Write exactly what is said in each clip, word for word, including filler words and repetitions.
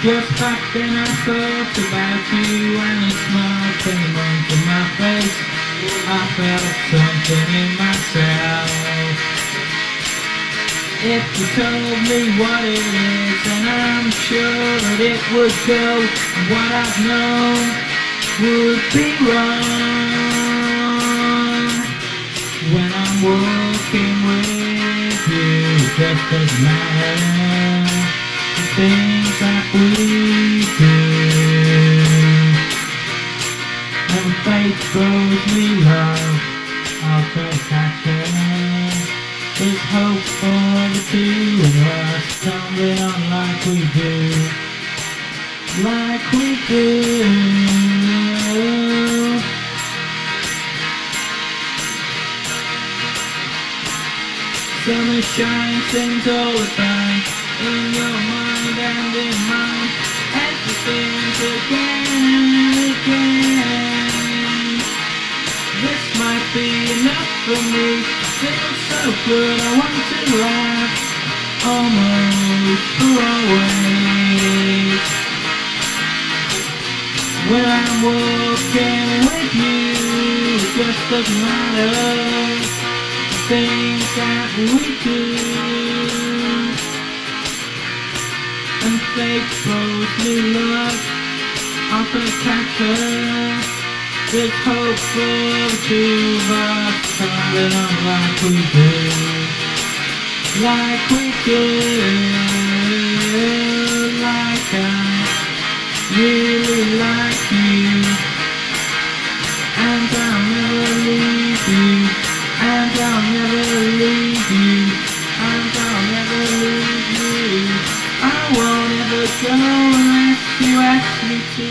Just back then I thought about you and a smile came onto my face. I felt something in myself. If you told me what it is, then I'm sure that it would go, and what I've known would be wrong. When I'm walking with you, it just doesn't matter the things that we do. And fate throws me love, I'll try to catch her. There's hope for the two of us, tumbling on like we do, like we do. Summer shine sings all the time, in your mind and in mine. Everything's again and again. This might be enough for me. Feels so good, I want to laugh almost for always. When I'm walking with you, it just doesn't matter the things that we do. And fate throws me love, I'll try to catch her. There's hope for the two of us, tumbling on like we do, like we do, like I really like you, and I'll never leave you, and I'll never leave you, and I'll never leave you. I won't ever go unless you ask me to.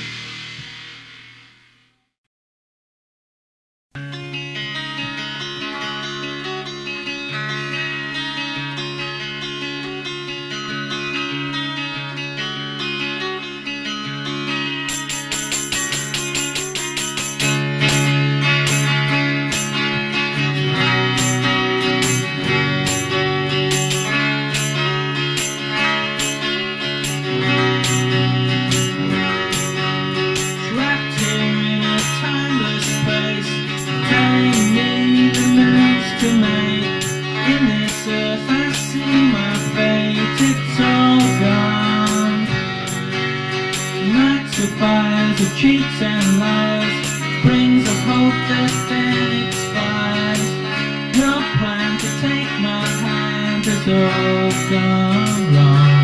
Fires of cheats and lies, brings a hope that then expires. Your plan to take my hand has all gone wrong.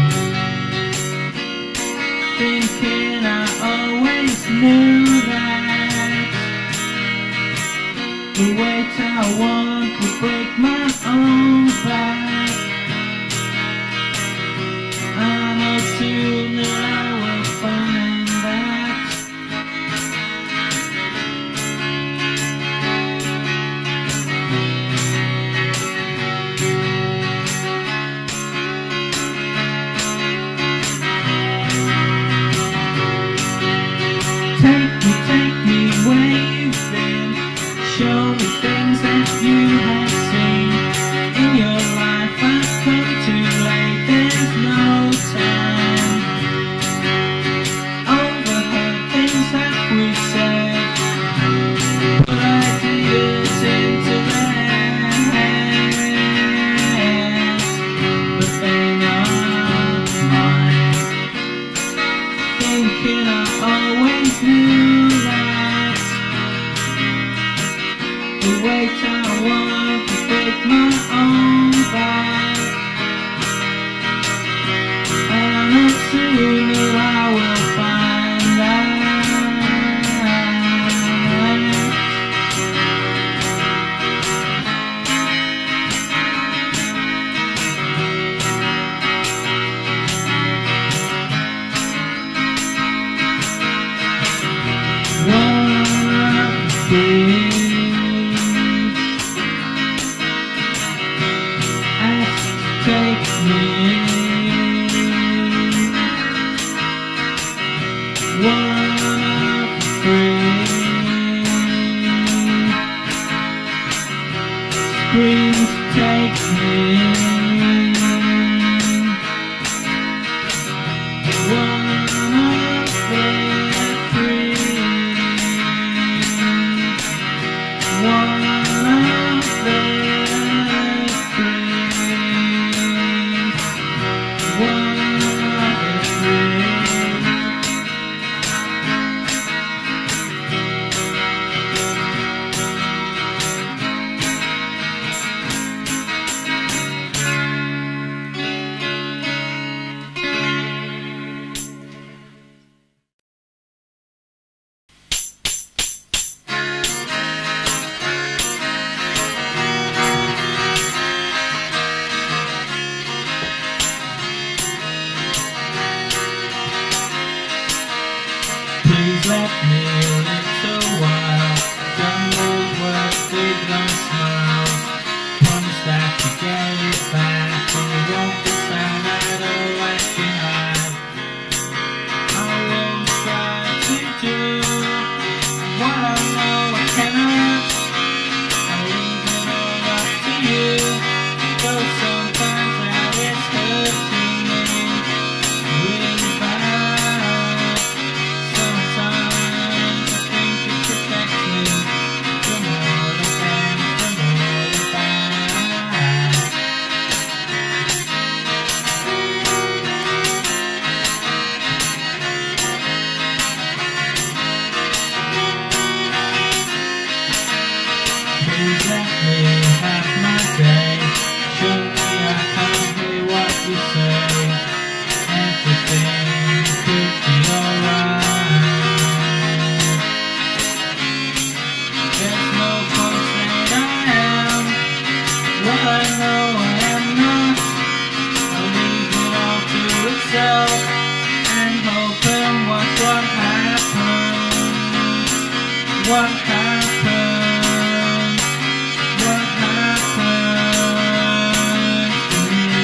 Thinking I always knew that the weight I want would break my own back. I know soon that I will find take me, take me where you've been. Show me things that you have seen. In your life I've come too late, there's no time. Overheard things that we said, put ideas into their heads, but they're not mine. Thinking I always knew that the weight I want to break my own back. And I know soon that I will find out. Take me one of three screams, take me one little while. Done those words, big long smile. Promise that you get it back. It won't be sound out of what you had. I will try to do what I know I cannot. I'll leave it all up to you. Though sometimes that is hurting me really bad. Sometimes I think it protects me from all the bad, from all the bad. Please let me have my day. Surely I can't hear what you say. Everything could be alright. There's no point saying I am what I know I am not. I'll leave it all to itself and hope and watch what happens. What happens? What happens to me?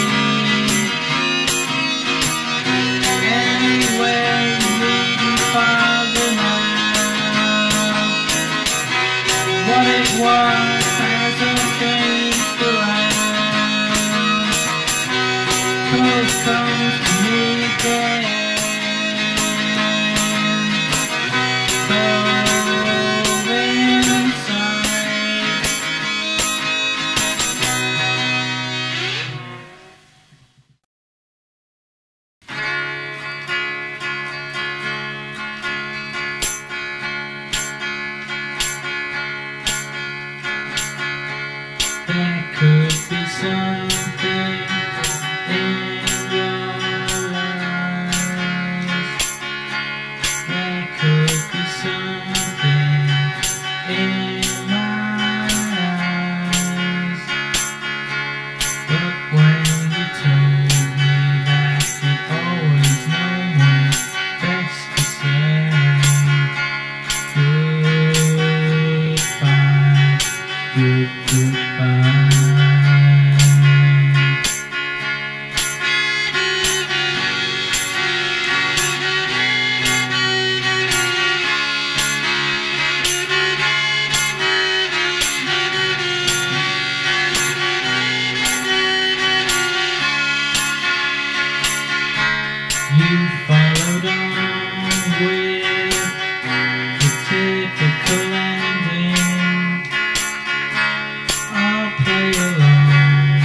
Anyway, you leave me farther now. What it was hasn't changed around. Close comes to me again. So inside. There could be something in your eyes. There could be something in my eyes. But when you told me that you'd always know what's best to say, goodbye, good goodbye. You followed on with the typical ending. I'll play along.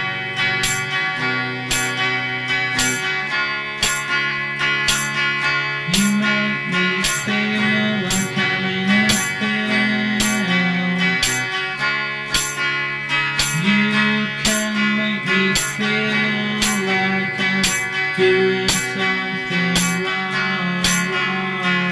You make me feel like I'm in a film. You can make me feel like I'm doing something wrong, wrong.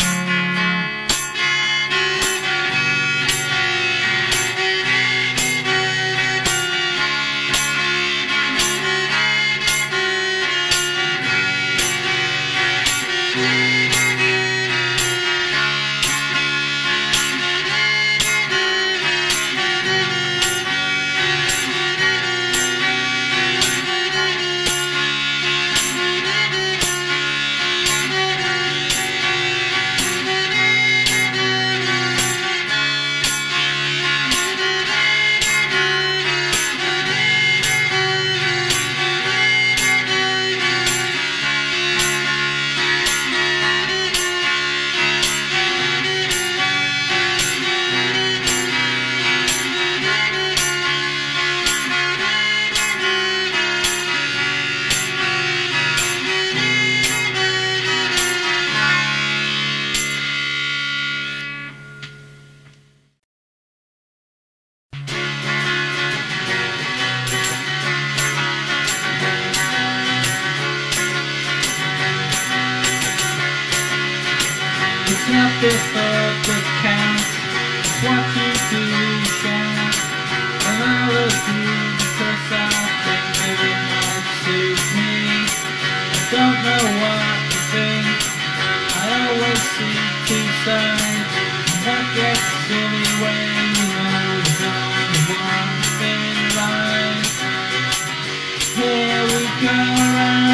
It's not the thought that counts, it's what you do count. And I'll agree because I think maybe it might suit me. I don't know what to think, I always seem two sides. What gets silly when you know the one thing lies. Here we go around.